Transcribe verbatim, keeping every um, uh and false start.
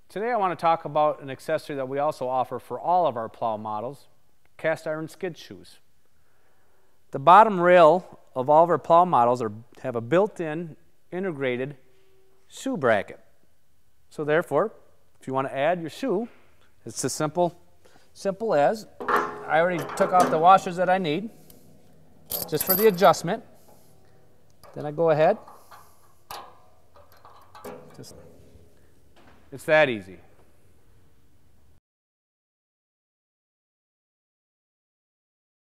Today I want to talk about an accessory that we also offer for all of our Plow models, cast iron skid shoes. The bottom rail of all of our Plow models are, have a built-in integrated shoe bracket. So therefore, if you want to add your shoe, it's as simple, simple as, I already took off the washers that I need, just for the adjustment. Then I go ahead. Just, it's that easy.